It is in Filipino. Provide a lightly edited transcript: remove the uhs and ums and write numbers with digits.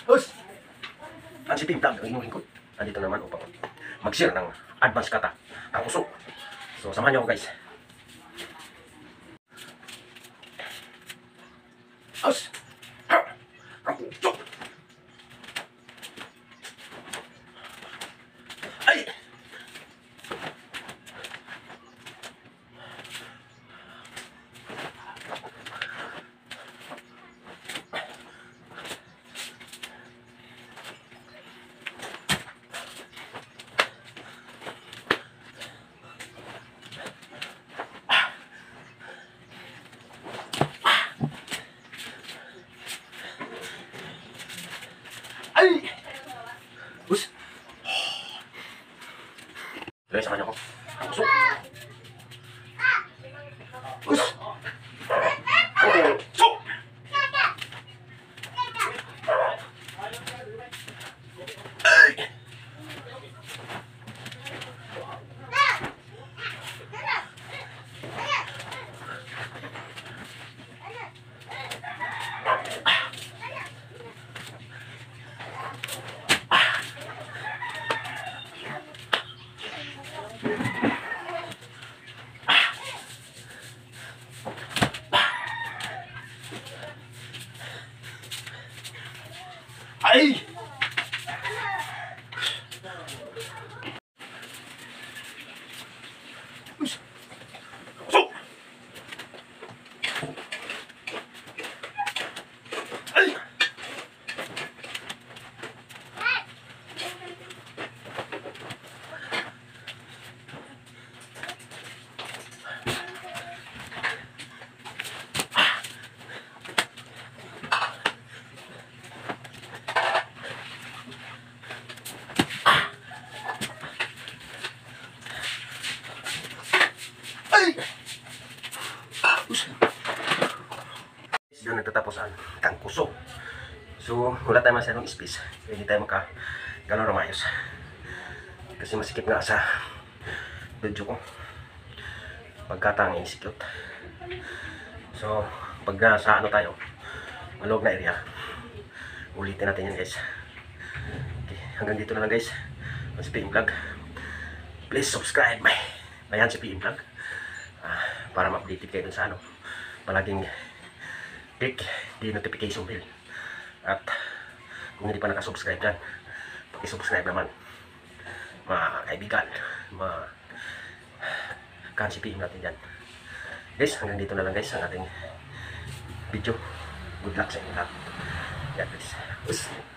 Us! Ang si Pim Vlog, ang inyong lingkod. Nandito naman upang mag-share ng advance kata ang usok. So, samahan niyo ako guys. Us! Ha! Ang usok! Ay! Ay! Us! Guys, samahan niyo ako. Ang usok! Us! Ang usok! Ay! Ay! Us! Usok! Ay! Ay! Us! Doon nagtatapos ang kangkuso. So, wala tayo masyadong space. Hindi tayo makagalaw na maayos. Kasi masikip nga sa video ko. Pagkatang execute. So, pag nasa ano tayo, malog na area, ulitin natin yan guys. Okay, hanggang dito na lang guys. Ang si PM Vlog. Please subscribe. Ayan si PM Vlog. Para ma-update kayo dun sa ano. Palaging click the notification bell. At kung hindi pa nakasubscribe dyan, paki-subscribe naman. Mga kaibigan, mga kansipin natin dyan. Guys, hanggang dito na lang guys ang ating video. Good luck sa inyo lahat. Yan guys.